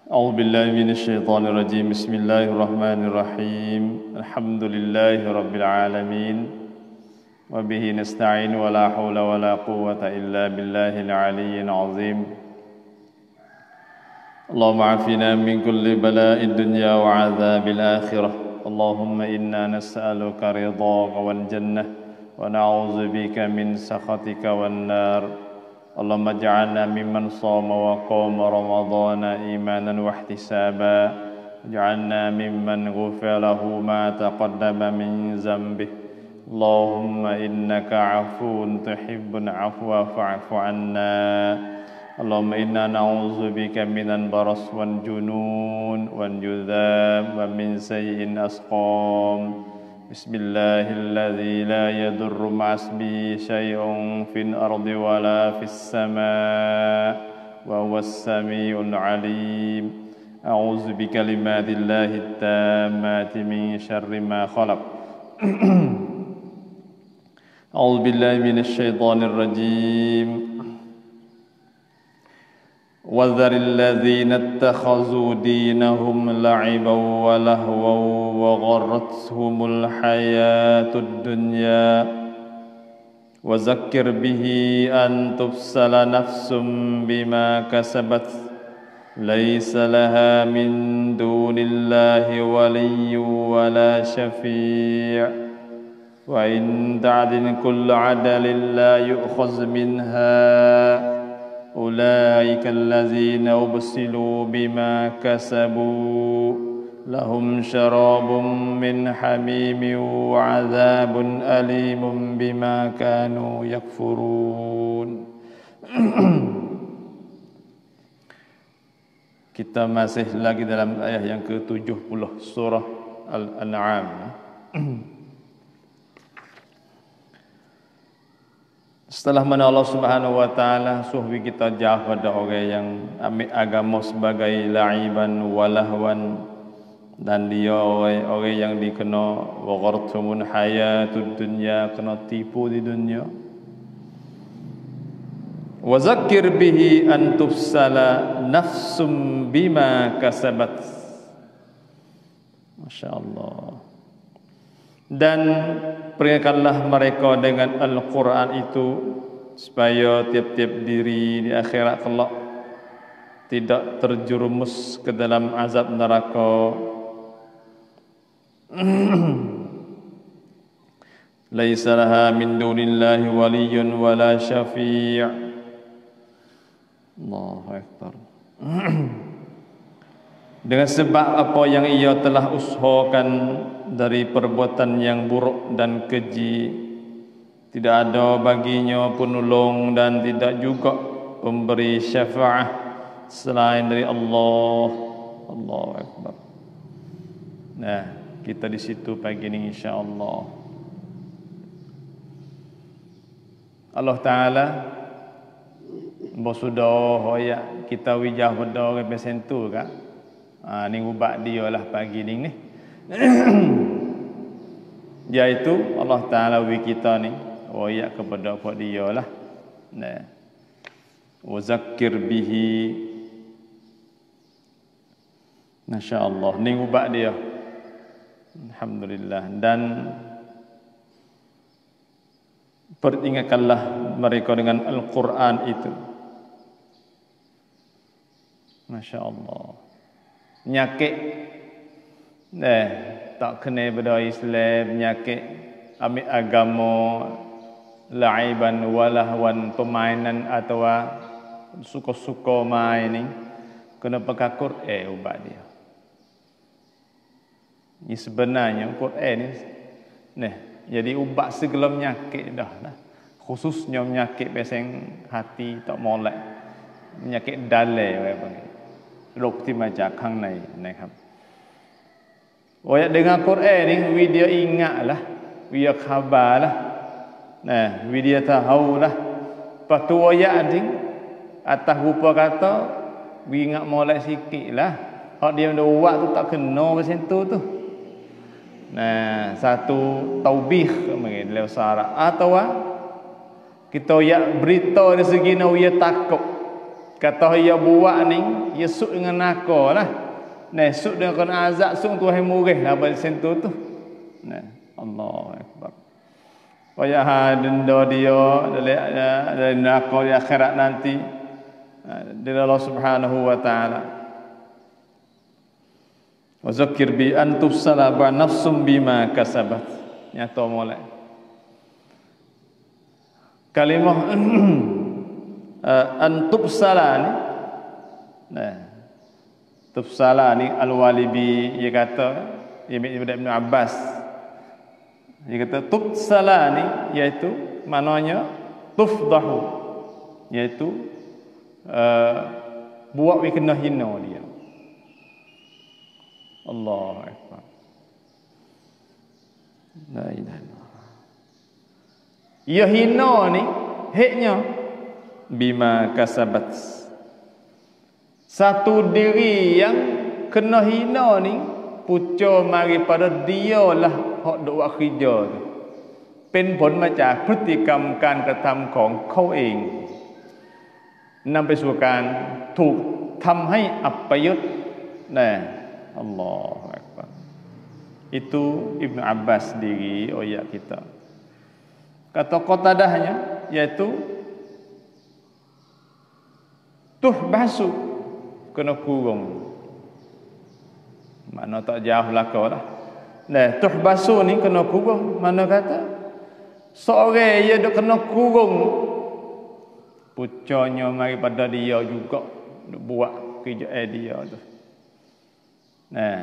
أعوذ بالله من الشيطان الرجيم بسم الله الرحمن الرحيم الحمد لله رب العالمين وبه نستعين ولا حول ولا قوة إلا بالله العلي العظيم اللهم عافنا من كل بلاء الدنيا وعذاب الآخرة اللهم إنا نسألك رضاك والجنة ونعوذ بك من سخطك والنار اللهم اجعلنا ممن صام وقام رمضان إيمانا واحتسابا اجعلنا ممن غفر له ما تقدم من ذنبه اللهم إنك عفو تحب العفو فاعف عنا اللهم إنا نعوذ بك من البرص والجنون والجذام ومن سيء الأسقام بسم الله الذي لا يضر مع اسمه شيء في الأرض ولا في السماء وهو السميع العليم أعوذ بكلمات الله التامات من شر ما خلق أعوذ بالله من الشيطان الرجيم وذر الذين اتخذوا دينهم لعبا ولهوا وغرتهم الحياة الدنيا وذكر به أن تبسل نفس بما كسبت ليس لها من دون الله ولي ولا شفيع وإن تعدل كل عدل لا يؤخذ منها أولئك الذين أبسلوا بما كسبوا لهم شراب من حميم وعذاب أليم بما كانوا يكفرون. Kita masih lagi dalam ayat yang ke-70 surah Al-An'am. Setelah mana Allah Subhanahu wa taala suhwi kita jauh pada orang yang ambil agama sebagai la'iban walahwan dan dia orang yang dikena wa ghartumun hayatud dunya, kena tipu di dunia. Wa zakkir bihi an tufsala nafsum bima kasabat. Masya-Allah. Dan peringatkanlah mereka dengan Al-Quran itu supaya tiap-tiap diri di akhirat kelak tidak terjerumus ke dalam azab neraka. Laisa laha min dunillahi waliyyun wala syafi'. Allahu akbar. Dengan sebab apa yang ia telah usahakan dari perbuatan yang buruk dan keji, tidak ada baginya penolong dan tidak juga pemberi syafaat selain dari Allah. Allahu akbar. Nah, kita di situ pagi ini insya-Allah. Allah Taala bosudah hoyak kita wijah pada orang pesentu kak. Ni ubat dia lah pagi ni. Iaitu Allah Ta'ala wi kita ni wayak kepada apa dia lah. Nah. Wa zakkir bihi. Masya-Allah, ni ubat dia. Alhamdulillah. Dan peringatkanlah mereka dengan Al-Quran itu. Masya-Allah. Penyakit tak kena pada Islam, penyakit ambil agama la'iban walahwan, permainan atau suka-suka main ni kena pakai Quran ubat dia. Ini sebenarnya Quran ni jadi ubat segala penyakit dah lah. Khususnya penyakit peseng hati tak molek, penyakit dalai orang panggil. โรคที่มาจากข้างในนะครับ dengan Quran ni video ingatlah, video khabarlah. Nah, video tahulah. Patu ayat ni atas rupa kata ingat molek sikitlah. Hak dia dah buat tu tak kena macam tu. Nah, satu taubih mungkin dalam syarat atau kita ya berita dari segi nak takut kata ia buat ni ia suk dengan naka lah. Nah, suk dengan kena azab, suk tu hai murih lah pada sentuh tu. Nah, Allahu akbar. Supaya denda dia dari neraka di akhirat nanti dari Allah Subhanahu wa taala. Wa zakir bi an tufsala ba nafsum bima kasabat. Nyata molek. Kalimah an tufsala ni. Nah, tufsala ni Al-Walibi dia kata Ibn Abbas dia kata tufsala ni iaitu maknanya tufdahu iaitu buat we kena hina dia. Allahu akbar. La ilaha illallah. Ya hina ni heknya bima kasabat. Satu diri yang kena hina ni pucuk mari pada dialah hak duk buat kerja tu. เป็นผลมาจากพฤติกรรมการกระทำของเขาเองนำไปสู่การถูกทำให้อัปยศnah Allahu akbar. Itu Ibnu Abbas diri ayat kita. Kata Qatadahnya yaitu tuh basu kena kurung. Mana tak jauh belaka lah. Nah, tuh basu ni kena kurung. Mana kata seorang dia duk kena kurung, pucanya mari pada dia juga duk buat kerja dia tu. Nah,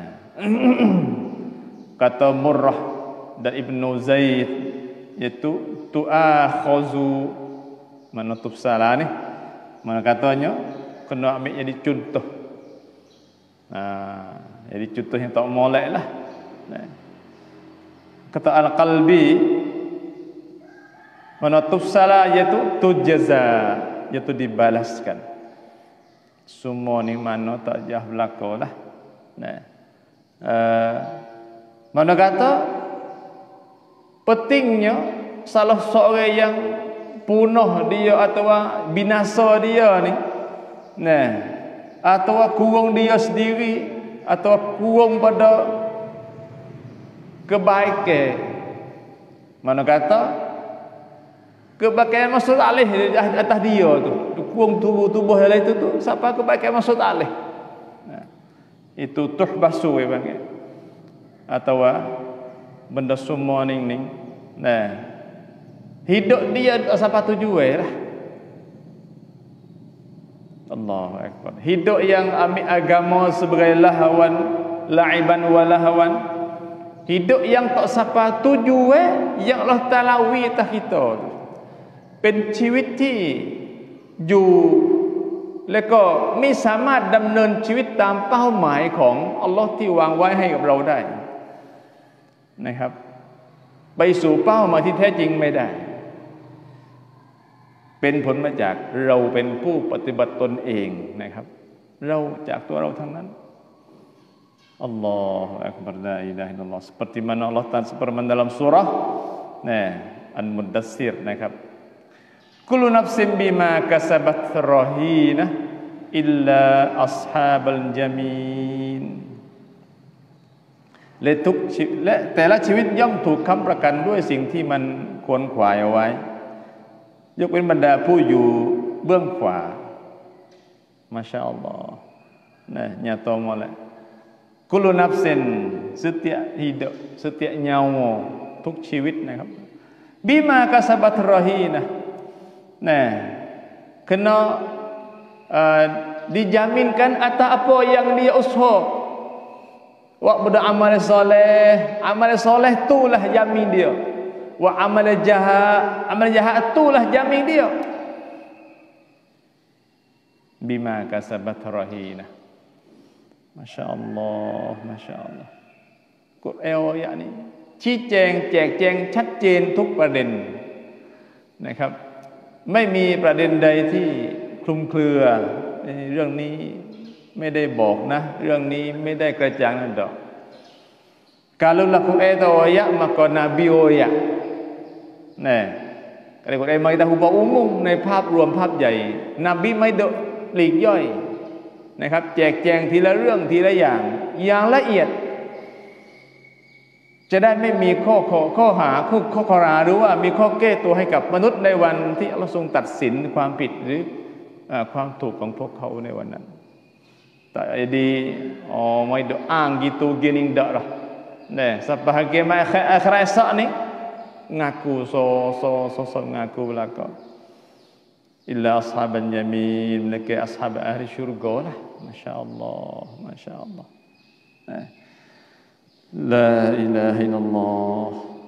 kata Murrah dan Ibnu Zaid iaitu tu'akhazu mana tufsala ni, mana katanya kena ambil jadi contoh. Jadi contoh yang tak molek lah. Nah. Kata Al-Qalbi mana tufsala iaitu tujaza iaitu dibalaskan. Semua ni mana tak jauh belaka lah. Nah. Mana kata pentingnya salah seorang yang punah dia atau binasa dia ni, nah, atau kurung dia sendiri atau kurung pada kebaikan. Mana kata kebaikan maksud alih atas dia tu, kurung tubuh yang lain tu siapa kebaikan maksud alih. Nah, itu tuhbasu ya bang. Atau benda semua ning. Nah, hidup dia siapa tujuan lah. Allahu akbar. Hidup yang ambil agama sebagai lahawan, la'iban wa lahawan. Hidup yang tak siapa tujuan yang Allah Taala wi atas kita tu. เป็นชีวิตที่อยู่แล้วก็ไม่สามารถดำเนินชีวิตตามเป้าหมายของอัลลอฮ์ที่วางไว้ให้กับเราได้นะครับไปสู่เป้าหมายที่แท้จริงไม่ได้เป็นผลมาจากเราเป็นผู้ปฏิบัติตนเองนะครับเราจากตัวเราทั้งนั้นอัลลอฮฺอักบัร la ilaha illallah seperti mana Allah Ta'ala seperti dalam surah An-Muddatsirนะครับkullu nafsin bima kasabat rahinah illa ashabal jamin และทุกชีวิตและแต่ละชีวิตย่อมถูกค้ำประกันด้วยสิ่งที่มันควรขวายเอาไว้ยกเว้นบรรดาผู้อยู่เบื้องขวามาชาอัลลอฮ์nah nyata molek kullu nafsin setiap hidup setiap nyawa ทุกชีวิตนะครับ bima kasabat rahinah nah kena dijaminkan atas apa yang dia usaha. Wa benda amal soleh itulah jamin dia. Wa amal jahat itulah jamin dia. Bima kasabat rahinah. Masya-Allah, masya-Allah. Ayat ni ชี้แจงแจกแจงชัดเจนทุกประเด็นนะครับไม่มีประเด็นใดที่คลุมเครือเรื่องนี้ไม่ได้บอกนะเรื่องนี้ไม่ได้กระจ่างนั่นดอก kalau laku ayat maka nabi ayat nah kalau Quran มาแต่หุบอุ้มในภาพรวมภาพใหญ่นบีไม่ได้ปลีกย่อยนะครับแจกแจงทีละเรื่องทีละอย่างละเอียดจะได้ไม่มีข้อหาข้อคอราหรือว่ามีข้อแก้ตัวให้กับมนุษย์ในวันที่อัลเลาะห์ทรงตัดสินความผิดหรือความถูกของพวกเขาในวันนั้นtak jadi mai doa gitu gini ndak lah nah sebahagia mai akhir esok ni ngaku so ngaku belaka illa ashaban yamin mereka ashab ahli syurga lah masyaallah la ilaha illallah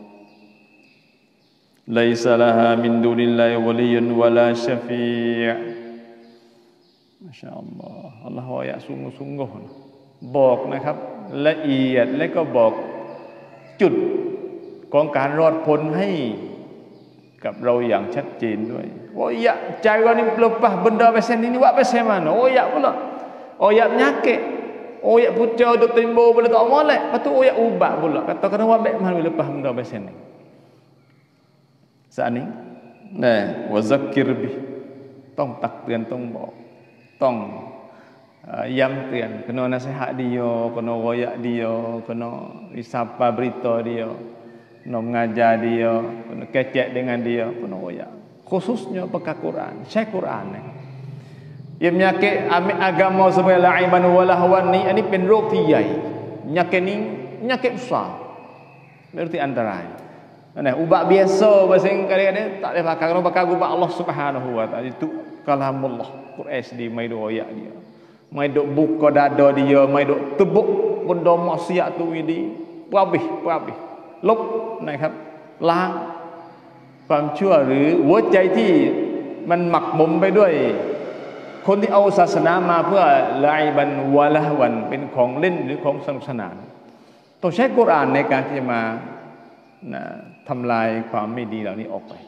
laisa laha min dunillahi waliyyun wala syafi' masyaallah Allah ayat sungguh-sungguhบอกนะครับละเอียดและก็บอกจุดของการรอดพ้นให้กับเราอย่างชัดเจนด้วยoh ya cara ni lepas benda pesen ni buat pesen mana oh ya pula oh ya penyakit oh ya pucuk duk timbul boleh tak molek lepas tu oh ya ubat pula kata kena buat baik mana lepas benda pesen ni saat ni nah wa zakkir bi ต้องตักเตือนต้องบอกต้องย้ำเตือน kena nasihat dia kena royak dia kena risapa berita dia kena mengajar dia kena kecek dengan dia kena royak khususnya pakai Quran syekh Quran ni ia penyakit ambil agama sebagai la'iban walahwan ni ini เป็นโรคที่ใหญ่ penyakit ni penyakit besar berarti antarai nah ubat biasa bahasa kadang-kadang tak boleh pakai kena pakai ubat Allah Subhanahu wa taala itu kalamullah Quran di mai duk royak dia mai duk buka dada dia mai duk tebuk benda maksiat tu ini habisลบนะครับล้างความชั่วหรือหัวใจที่มันหมักหมมไปด้วยคนที่เอาศาสนามาเพื่อลาอิบันวะละฮวันเป็นของเล่นหรือของสนุกสนานต้องใช้กุรอานในการที่จะมาทำลายความไม่ดีเหล่านี้ออกไป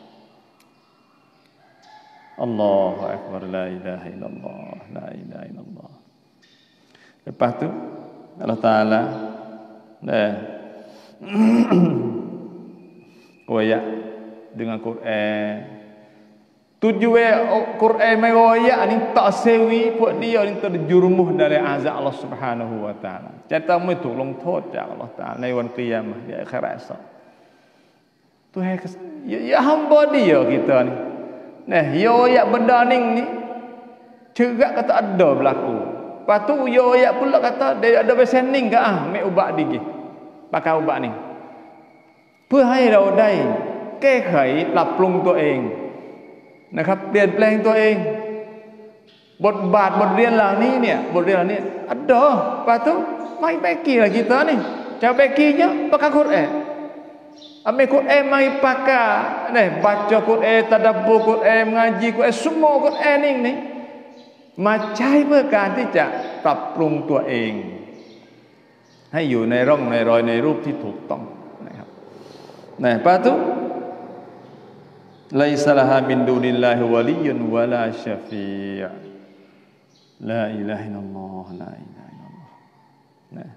อัลลอฮฺอักบัรลาอิลาฮะอิลลัลลอฮฺลาอิลาฮะอิลลัลลอฮฺ lepas tu Allah Taala royak dengan Quran tujuan Quran mai royak ni tak sewi buat dia ni terjerumuh dari azab Allah Subhanahu wa taala จะต้องไม่ถูกลงโทษจาก Allah Taala ในวันกิยามะห์di akhirat esok tu ya hamba dia kita ni nah royak benda ni cerak kata ada berlaku lepas tu royak pula kata dia ada besening ke ambil ubat digih pakai ubat ni เพื่อให้เราได้แก้ไขปรับปรุงตัวเองนะครับเปลี่ยนแปลงตัวเองบทบาทบทเรียนเหล่านี้เนี่ยบทเรียนเหล่านี้ ada patu mai bagi lah kita ni cara baginya pakai Quran ambil Quran mai pakai ni baca Quran tadabbur Quran mengaji Quran semua Quran niมาใช้เพื่อการที่จะปรับปรุงตัวเองให้อยู่ในร่องในรอยในรูปที่ถูกต้องนะครับnah lepas tu laisa laha min dunillahi waliyyun wala syafi' la ilaha illallah la ilaha illallah nah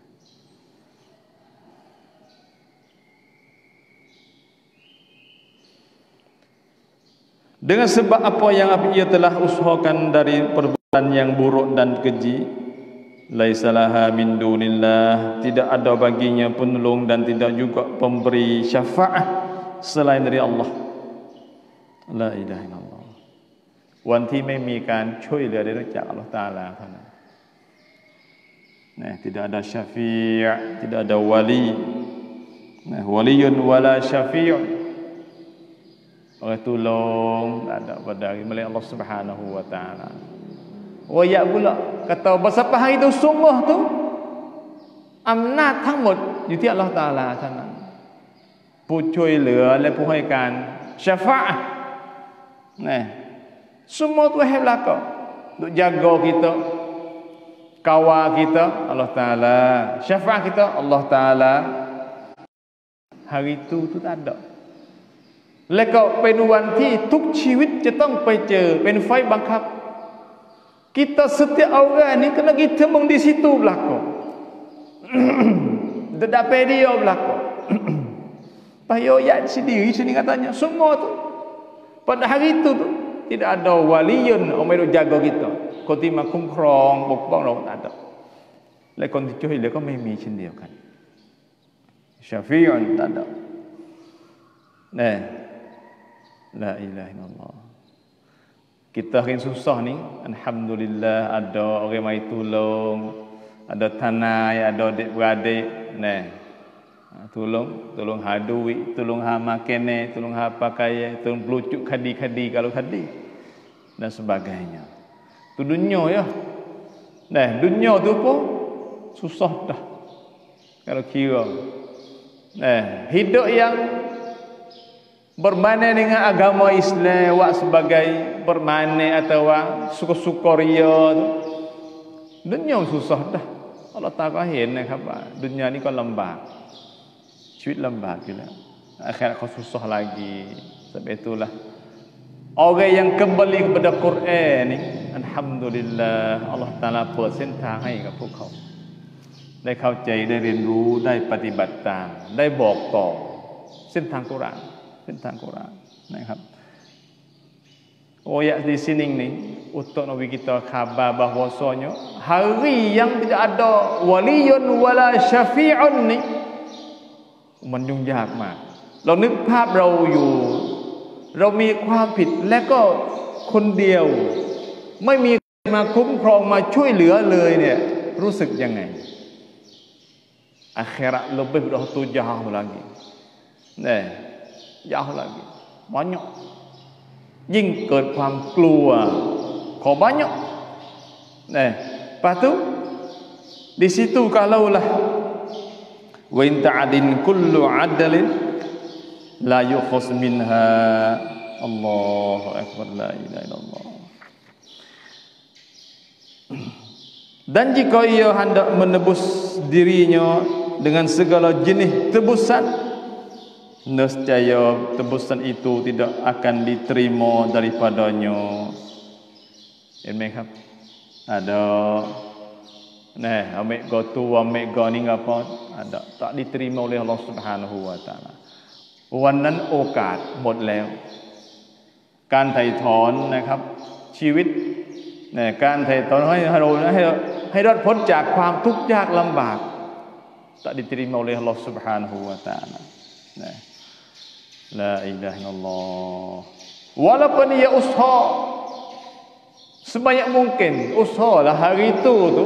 dengan sebab apa yang ia telah usahakan dari perbuatan yang buruk dan keji laisa laha min dunillah tidak ada baginya penolong dan tidak juga pemberi syafaat selain dari Allah la ilaha illallah วันที่ไม่มีการช่วยเหลือได้จากอัลเลาะห์ตะอาลาเท่านั้น tidak ada syafi' tidak ada wali waliyun wala syafi' orang tolong tak ada dari melainkan Allah Subhanahu wa taala royak pula kata bersapa hari itu sungguh tu อำนาจทั้งหมดอยู่ที่อัลเลาะห์ตะอาลาเท่านั้นผู้ช่วยเหลือและผู้ให้การสยาฟะห์nah semua tu berlaku untuk jaga kita kawal kita Allah Taala syafaat kita Allah Taala hari itu tak ada แล้วก็เป็นวันที่ทุกชีวิตจะต้องไปเจอเป็นไฟบังคับ kita setiap orang ni kena kita meng di situ berlaku Dedapai dia berlaku Payoyat sendiri sini katanya semua tu pada hari itu tu tidak ada waliyun yang jaga kita คนที่มาคุ้มครองปกป้องเราtak adaและคนที่ช่วยเหลือก็ไม่มีเช่นเดียวกันชาฟิอุนtak ada nah la ilaha illallah kita yang susah ni alhamdulillah ada orang mai tolong ada tanai ada adik-beradik nah tolong ha duit tolong ha makan tolong ha pakai tolong pelucuk kadi kalau kadi dan sebagainya tu dunia ya nah dunia tu pun susah dah kalau kira nah hidup yang bermana dengan agama Islam wak sebagai bermana atau suka-suka ria tu dunia susah dah Allah Ta'ala ห็นนะครับว่าดุนยานี้ก็ลำบากชีวิตลำบากอยู่แล้วakhirat kau susah lagi sebab itulah orang yang kembali kepada Quran ni alhamdulillah Allah Ta'ala เปิดเส้นทางให้กับพวกเขาได้เข้าใจได้เรียนรู้ได้ปฏิบัติตามได้บอกต่อเส้นทางกุรอานนะครับayat di sini ni untuk Nabi kita khabar bahwasanya hari yang tidak ada waliyun wala syafi'un ni มันยุ่งยากมากเรานึกภาพเราอยู่เรามีความผิดและก็คนเดียวไม่มีใครมาคุ้มครองมาช่วยเหลือเลยเนี่ยรู้สึกยังไง akhirat lebih dah tu jauh lagi nah jauh lagi banyak ยิ่งเกิดความกลัวขอ banyak nah lepas tu di situ kalaulah wa in ta'adin kullu 'adlin la yukhas minha Allahu akbar la ilaha illallah dan jika ia hendak menebus dirinya dengan segala jenis tebusan nescaya tebusan itu tidak akan diterima daripadanya. ห็นไหมครับ ada nah ambil go tu ambil go ni apa ada tak diterima oleh Allah Subhanahu wa taala วันนั้นโอกาสหมดแล้วการไถ่ถอนนะครับชีวิตเนี่ยการไถ่ถอนให้รอดพ้นจากความทุกข์ยากลำบาก tak diterima oleh Allah Subhanahu wa taala nah la ilaha illallah walaupun ia usaha sebanyak mungkin usahalah hari itu tu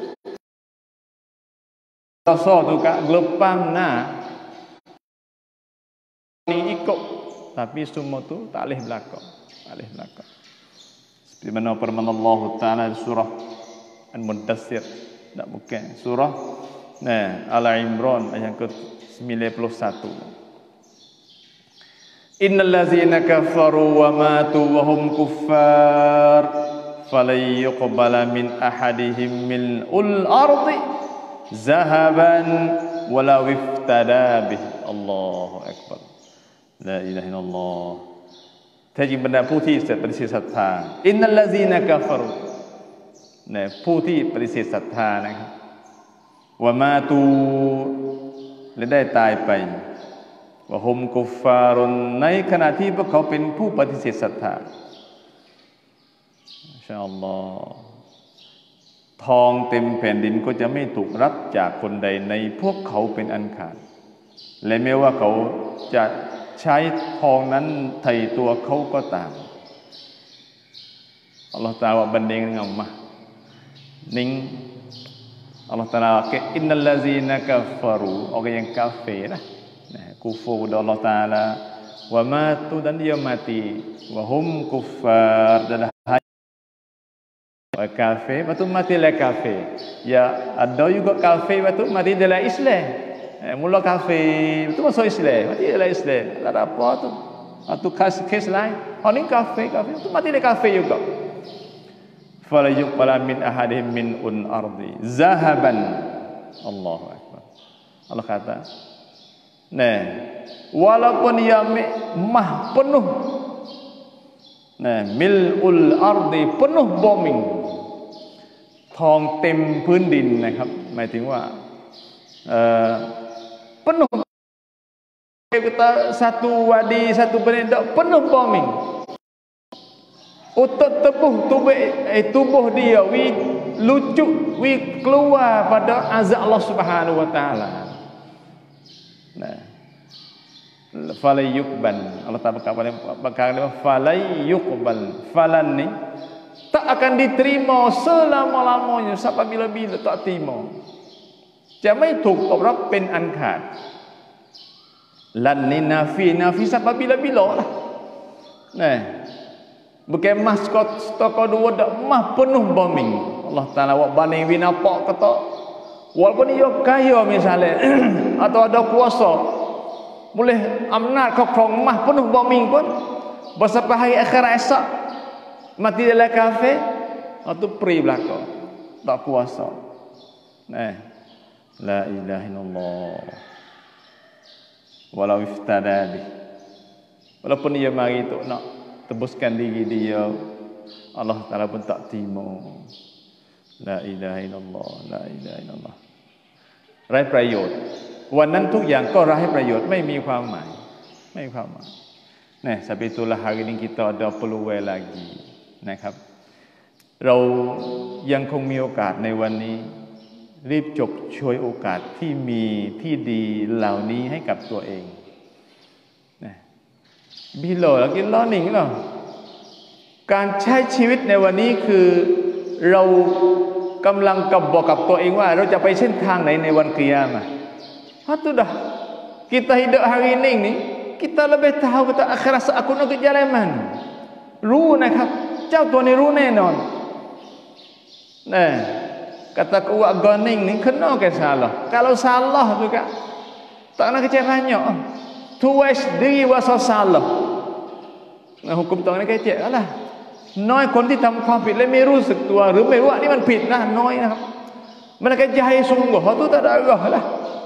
usaha tu kat gelepang nah ni ikut tapi semua tu tak boleh belakang seperti mana firman Allah Taala surah Al-Muddathir tak bukan surah nah Al-Imran ayat ke-91 innal ladzina kafaru wa matu wa hum kuffar falay yuqbala min ahadihim mil'ul ardi zahaban walau iftada bih Allahu akbar la ilaha illallah แท้จริงบรรดาผู้ที่ปฏิเสธศรัทธาอินนัลลซีนะกาฟารุเนี่ยผู้ที่ปฏิเสธศรัทธานะครับวะมาตูและได้ตายไปวะฮุมกุฟฟารุนในขณะที่พวกเขาเป็นผู้ปฏิเสธศรัทธาอินชาอัลลอฮ์ทองเต็มแผ่นดินก็จะไม่ถูกรับจากคนใดในพวกเขาเป็นอันขาดและแม้ว่าเขาจะใช้ทองนั้นไถ่ตัวเขาก็ตามอัลลอฮฺตะอาลาบันเดงdengan mah ning Allah Taala ke innal ladzina kafaru orang yang kafir lah kufur kepada Allah Taala wa matu dan dia mati wa hum kuffar dan kafir betul mati lah kafir ya ada juga kafir betul mati dalam Islam mula kafir betul masuk Islam mati dalam Islam tak ada apa tu atau kes lain orang ni kafir betul mati dalam kafir juga fala yuqbala min ahadihim min ardi zahaban Allahu akbar Allah kata nah walaupun ia mah penuh nah mil'ul ardi penuh bombing ทองเต็มพื้นดินนะครับหมายถึงว่า penuh kita satu wadi satu penduduk penuh bombing Untuk tubuh dia wi lucu wi keluar pada azab Allah Subhanahu wa taala. Nah, falayuqbal Allah Taala berkata falayuqbal falan ni tak akan diterima selama-lamanya sampai bila-bila tak terima. จะไม่ถูกตอบรับเป็นอันขาด lan ni nafi sampai bila-bila lah. Nah, bukan mas toko dua dak mah penuh bombing. Allah Taala buat banding winapak kata walaupun dia kaya misalnya atau ada kuasa boleh amnat kontrol mah penuh bombing pun bersampai hari akhirat esok mati dalam kafir atau pri belaka tak kuasa. Nah, la ilaha illallah walau iftada bih, walaupun dia mari tu nak tebuskan diri dia, Allah Taala pun tak terima. La ilaha illallah, la ilaha illallah. ไร้ประโยชน์วันนั้นทุกอย่างก็ไร้ประโยชน์ไม่มีความหมายไม่มีความหมาย Nah, sebab itulah hari ini kita ada peluang lagiนะครับ เรายังคงมีโอกาสในวันนี้รีบจบช่วยโอกาสที่มีที่ดีเหล่านี้ให้กับตัวเองนะบิโลแล้วกินล้อหนิงเหรอการใช้ชีวิตในวันนี้คือเรากำลังบอกกับตัวเองว่าเราจะไปเส้นทางไหนในวันกิยามะห์itu dah kita hidup hari ini ni kita lebih tahu kata akhirat aku nak ke jalan mana รู้นะครับเจ้าตัวนี้รู้แน่นอนnah kata kuat goning ni kena ke salah kalau salah juga tak nak kecil banyak tuais diri wasa salah nah hukum tong ni kecil lah น้อยคนที่ทำความผิดและไม่รู้สึกตัวหรือไม่รู้ว่านี่มันผิดนะน้อยนะครับ mereka jahil sungguh itu tak ada arah lah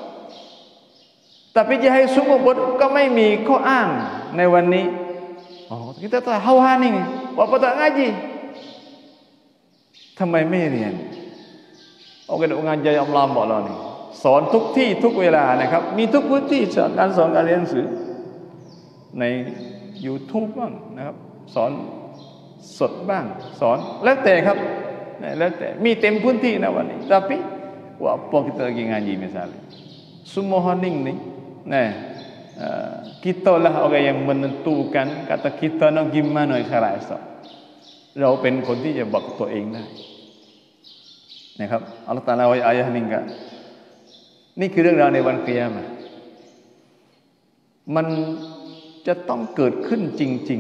tapi jahil sungguh punก็ไม่มีข้ออ้างในวันนี้kita tahu hal ni apa tak ngaji ทำไมไม่เรียนเอากันงานใจอัลลอฮ์บอกเรานี่สอนทุกที่ทุกเวลานะครับมีทุกพื้นที่การสอนการเรียนหนังสือใน YouTube บ้างนะครับสอนสดบ้างสอนแล้วแต่ครับแล้วแต่มีเต็มพื้นที่นะวันนี้ tapi apa kita lagi ngaji misalnya semua hening ni nah kita lah orang yang menentukan kata kita nak gimana akhirat esok เราเป็นคนที่จะบอกตัวเองได้นะครับอัลเลาะห์ตะอาลาไว้อายะห์นี้ก็นี่คือเรื่องราวในวันกิยามะห์มันจะต้องเกิดขึ้นจริง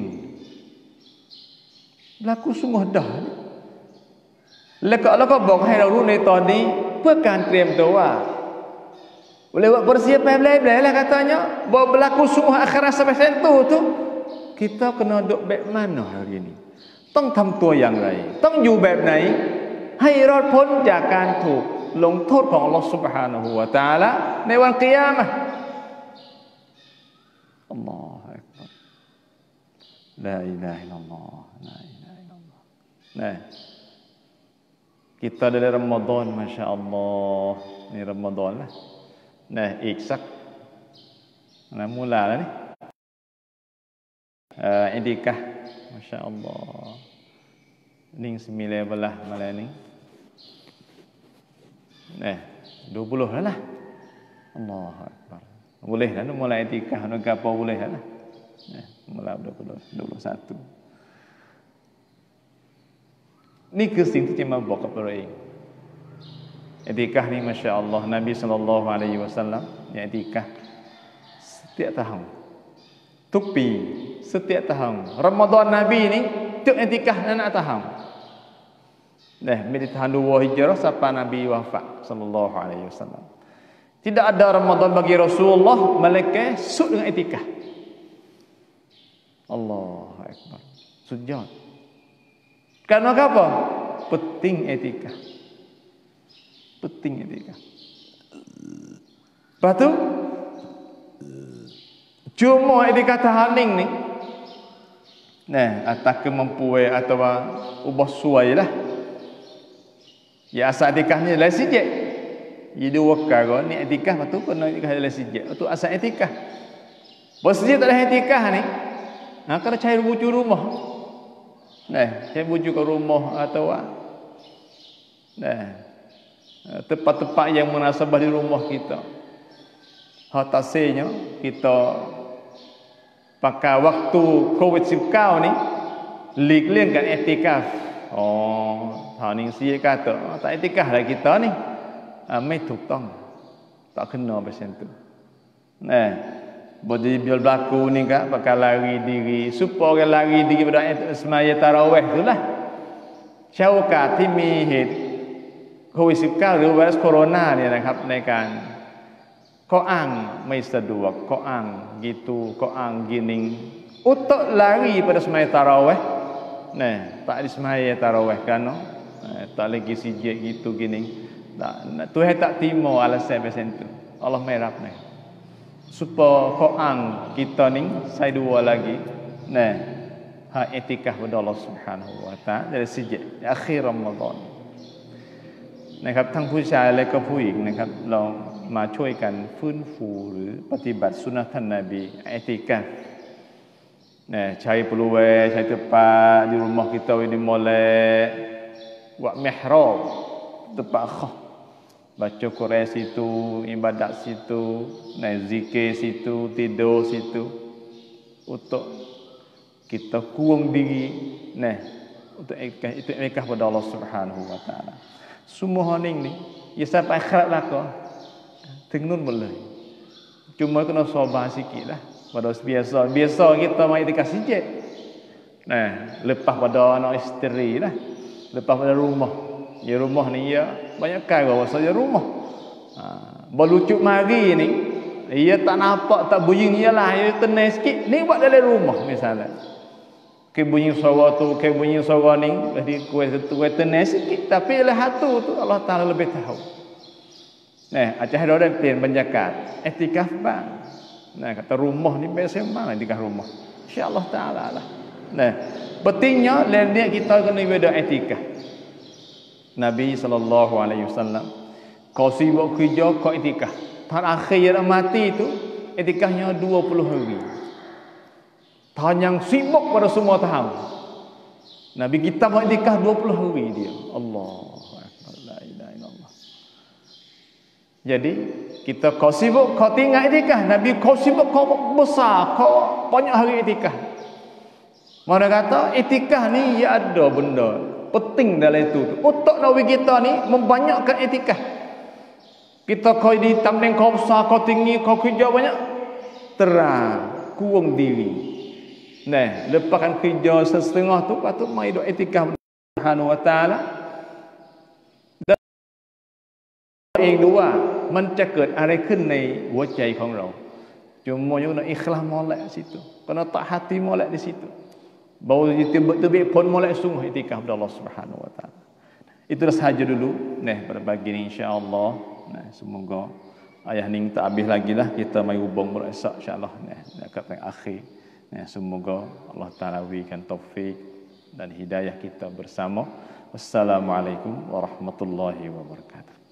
ๆlaku sungguh dah แล้วก็อัลเลาะห์ก็บอกให้เรารู้ในตอนนี้เพื่อการเตรียมตัวว่า boleh buat persiapan belah-belah lah katanya bahawa berlaku sungguh akhirat sampai sentuh tu kita kena duduk baik mana hari ini ต้องทำตัวอย่างไรต้องอยู่แบบไหนให้รอดพ้นจากการถูกลงโทษของอัลเลาะห์ซุบฮานะฮูวะตะอาลาในวันกิยามะห์อัลลอฮุอักบัรลาอิลาฮะอิลลัลลอฮ์ลาอิลาฮะอิลลัลลอฮ์nah kita dari Ramadan masya-Allah ni Ramadan lah nah อีกสักนะมูลาแล้วนี่อินดิกะmasya-Allah ning 19 malam ni nah 20 lah Allahu akbar boleh dah mulai itikaf nak apa boleh dah nah mulai 21 นี่คือสิ่งที่จะมาบอกกับเราเองอิติกะห์นี่มาชาอัลลอฮ์นบีศ็อลลัลลอฮุอะลัยฮิวะซัลลัมyaอิติกะห์ setiap tahun ทุกปี setiap tahun Ramadan Nabi ni tiap itikah nak tahun dah di tahun 2 Hijrah sampai Nabi wafat sallallahu alaihi wasallam tidak ada Ramadan bagi Rasulullah melainkan sud dengan itikah Allahu akbar sujud karena apa penting itikah lepas tu cuma itikah tahaning ni nah atas kemampuan atau ubah suai lah ya asal itikah ni lain sijik jadi wakar ni itikah betul kena itikah lain sijik itu asal itikah bersijik tak ada itikah ni kena cari wujud rumah Nah, saya bujuk ke rumah atau tempat-tempat yang munasabah di rumah kita. Hatasnya kita pakai waktu COVID-19 ni lik-lik kan etikaf. Ni sia kata, tak etikaf lah kita ni. Maiถูกต้อง tak kena macam tu. Boleh biar berlaku ni kan pakai lari diri supaya orang lari diri pada semaya tarawih tu lah. Syaukatที่มีเหตุโควิด-19 หรือไวรัสโคโรนาเนี่ยนะครับในการเขาอ้างไม่สะดวกเขาอ้าง gitu เขาอ้าง gini untuk lari pada semaya tarawih. Tak di semaya tarawih kan tak lagi sijil gitu gini. Tak, Tuhan tak terima alasan macam tu. Allah merap ni. Supaya Quran kita ni saya dua lagi. Etikah pada Allah Subhanahu wa taala dari sejak akhir Ramadan. นะครับทั้งผู้ชายและก็ผู้หญิงนะครับเรามาช่วยกันฟื้นฟูหรือปฏิบัติสุนนะท่านนบีอิติกาฟใช้peluangใช้tempat di rumah kita ini molek buat mihrab tempat khah baca Quran situ, ibadat situ, zikir situ, tidur situ untuk kita kurang diri untuk ikah pada Allah Subhanahu wa taala. Semua ni ya sampai akhirat lah kau tengun boleh. Cuma kena sabar sikitlah. Pada biasa kita mai dikasih je. Lepas pada anak isteri lah. Lepas pada rumah. Ya rumah ni ya banyak kali bawa saja rumah. Berlucuk mari ni ia tak nampak tak bunyi ni lah ia tenang sikit ni buat dalam rumah misalnya. Ke bunyi suara tu ke bunyi suara ni jadi kuat tenang sikit tapi lah hatu tu Allah Taala lebih tahu. Acah ada plan penjakat etikaf bang. Kata rumah ni biasa mana etikaf rumah. Insya-Allah Taala lah. Pentingnya lain dia kita kena ibadah etikaf. Nabi SAW kau sibuk kerja kau itikaf. Terakhir yang mati tu itikafnya 20 hari. Tahun yang sibuk pada semua tahun. Nabi kita buat itikaf 20 hari dia. Allahu akbar la ilaha illallah. Jadi kita kau sibuk kau tinggal itikaf, Nabi kau sibuk kau besar kau banyak hari itikaf. Mana kata itikaf ni ya ada benda penting dalam itu. Untuk Nabi kita ni membanyakkan etikah. Kita kau di tameng kau besar, kau tinggi, kau kerja banyak. Terang, kurang diri. Lepaskan kerja setengah tu, patut mai duk etikah Subhanahu wa taala. Dan yang dua,มันจะเกิดอะไรขึ้นในหัวใจของเรา Cuma yang nak ikhlas molek situ. Kena tak hati molek di situ. Baru tebik pun molek sungguh itikaf kepada Allah Subhanahu wa taala. Itulah sahaja dulu pada pagi ni insya-Allah. Semoga ayah ning tak habis lagi lah kita mai hubung esok insya-Allah dekat akhir. Semoga Allah Taala berikan taufik dan hidayah kita bersama. Wassalamualaikum warahmatullahi wabarakatuh.